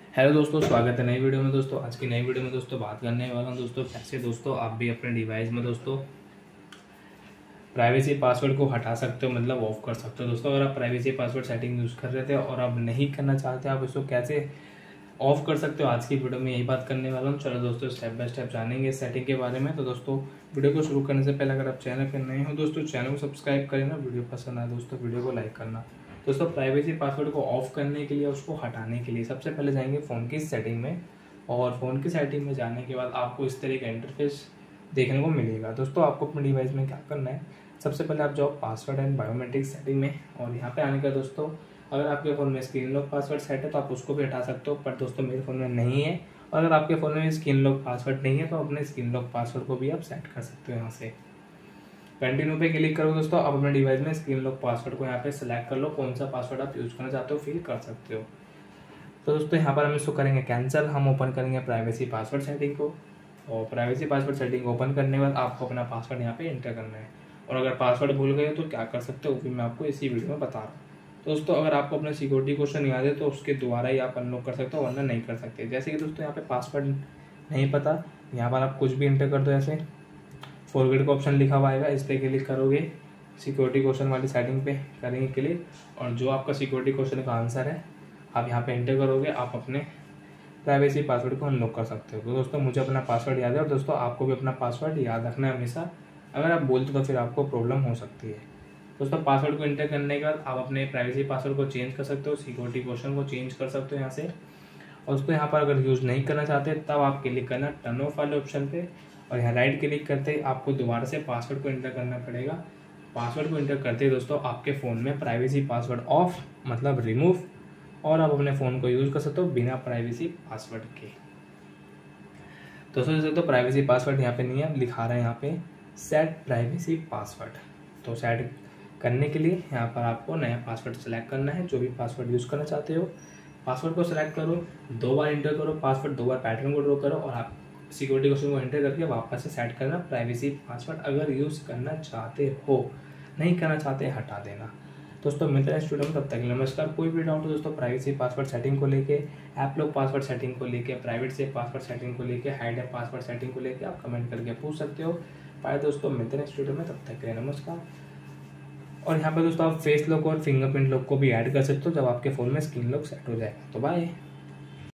Hello दोस्तों, स्वागत है नई वीडियो में। दोस्तों आज की नई वीडियो में दोस्तों बात करने वाला हूं दोस्तों कैसे दोस्तों आप भी अपने डिवाइस में दोस्तों प्राइवेसी पासवर्ड को हटा सकते हो, मतलब ऑफ कर सकते हो। दोस्तों अगर आप प्राइवेसी पासवर्ड सेटिंग यूज़ कर रहे थे और आप नहीं करना चाहते, आप इसको कैसे ऑफ कर सकते हो, आज की वीडियो में यही बात करने वाला हूँ। चलो दोस्तों स्टेप बाय स्टेप जानेंगे इस सेटिंग के बारे में। तो दोस्तों वीडियो को शुरू करने से पहले अगर आप चैनल पर नए हो दोस्तों, चैनल को सब्सक्राइब करें ना। वीडियो पसंद आए दोस्तों वीडियो को लाइक करना। दोस्तों प्राइवेसी पासवर्ड को ऑफ करने के लिए, उसको हटाने के लिए सबसे पहले जाएंगे फ़ोन की सेटिंग में, और फ़ोन की सेटिंग में जाने के बाद आपको इस तरह का इंटरफेस देखने को मिलेगा। दोस्तों आपको अपने डिवाइस में क्या करना है, सबसे पहले आप जाओ पासवर्ड एंड बायोमेट्रिक सेटिंग में, और यहाँ पे आने का दोस्तों अगर आपके फ़ोन में स्क्रीन लॉक पासवर्ड सेट है तो आप उसको भी हटा सकते हो, पर दोस्तों मेरे फ़ोन में नहीं है। और अगर आपके फ़ोन में स्क्रीन लॉक पासवर्ड नहीं है तो अपने स्क्रीन लॉक पासवर्ड को भी आप सेट कर सकते हो। यहाँ से कंटिन्यू पे क्लिक करो दोस्तों। आप अपने डिवाइस में स्क्रीन लॉक पासवर्ड को यहाँ पे सेलेक्ट कर लो, कौन सा पासवर्ड आप यूज़ करना चाहते हो, फिल कर सकते हो। तो दोस्तों यहाँ पर हम इसको करेंगे कैंसिल। हम ओपन करेंगे प्राइवेसी पासवर्ड सेटिंग को, और प्राइवेसी पासवर्ड सेटिंग ओपन करने के बाद आपको अपना पासवर्ड यहाँ पे एंटर करना है। और अगर पासवर्ड भूल गए तो क्या कर सकते हो फिर मैं आपको इसी वीडियो में बता रहा हूँ। तो दोस्तों अगर आपको अपना सिक्योरिटी क्वेश्चन याद है तो उसके द्वारा ही आप अनलॉक कर सकते हो, वरना नहीं कर सकते। जैसे कि दोस्तों यहाँ पे पासवर्ड नहीं पता, यहाँ पर आप कुछ भी एंटर कर दो। ऐसे फॉरगेट का ऑप्शन लिखा हुआ आएगा, इस पर क्लिक करोगे, सिक्योरिटी क्वेश्चन वाली सेटिंग पे करेंगे क्लिक, और जो आपका सिक्योरिटी क्वेश्चन का आंसर है आप यहाँ पे एंटर करोगे, आप अपने प्राइवेसी पासवर्ड को अनलॉक कर सकते हो। तो दोस्तों मुझे अपना पासवर्ड याद है, और दोस्तों आपको भी अपना पासवर्ड याद रखना है हमेशा। अगर आप बोलते तो फिर आपको प्रॉब्लम हो सकती है। दोस्तों पासवर्ड को एंटर करने के बाद आप अपने प्राइवेसी पासवर्ड को चेंज कर सकते हो, सिक्योरिटी क्वेश्चन को चेंज कर सकते हो यहाँ से। और उसको यहाँ पर अगर यूज़ नहीं करना चाहते तब आप क्लिक करना टर्न ऑफ वाले ऑप्शन पे, और यहाँ राइट क्लिक करते ही आपको दोबारा से पासवर्ड को एंटर करना पड़ेगा। पासवर्ड को एंटर करते ही दोस्तों आपके फ़ोन में प्राइवेसी पासवर्ड ऑफ मतलब रिमूव, और आप अपने फ़ोन को यूज़ कर सकते हो बिना प्राइवेसी पासवर्ड के। दोस्तों जैसे तो प्राइवेसी पासवर्ड यहाँ पे नहीं है, लिखा रहा है यहाँ पे सेट प्राइवेसी पासवर्ड। तो सेट करने के लिए यहाँ पर आपको नया पासवर्ड सेलेक्ट करना है, जो भी पासवर्ड यूज़ करना चाहते हो। पासवर्ड को सेलेक्ट करो, 2 बार एंटर करो पासवर्ड, 2 बार पैटर्न को ड्रॉ करो, और आप सिक्योरिटी क्वेश्चन को एंटर करके वापस से सेट करना प्राइवेसी पासवर्ड। अगर यूज़ करना चाहते हो, नहीं करना चाहते हटा देना। दोस्तों मिलते हैं स्टूडेंट, तब तक नमस्कार। कोई भी डाउट हो दोस्तों प्राइवेसी पासवर्ड सेटिंग को लेके, ऐप लॉक पासवर्ड सेटिंग को लेके, प्राइवेट से पासवर्ड सेटिंग को लेके, हाइड ऐप पासवर्ड सेटिंग को लेके आप कमेंट करके पूछ सकते हो। बाय दोस्तों, मिलते हैं स्टूडियो में, तब तक के लिए नमस्कार। और यहाँ पे दोस्तों आप फेस लॉक और फिंगरप्रिंट लॉक को भी ऐड कर सकते हो जब आपके फ़ोन में स्क्रीन लॉक सेट हो जाए। तो बाय।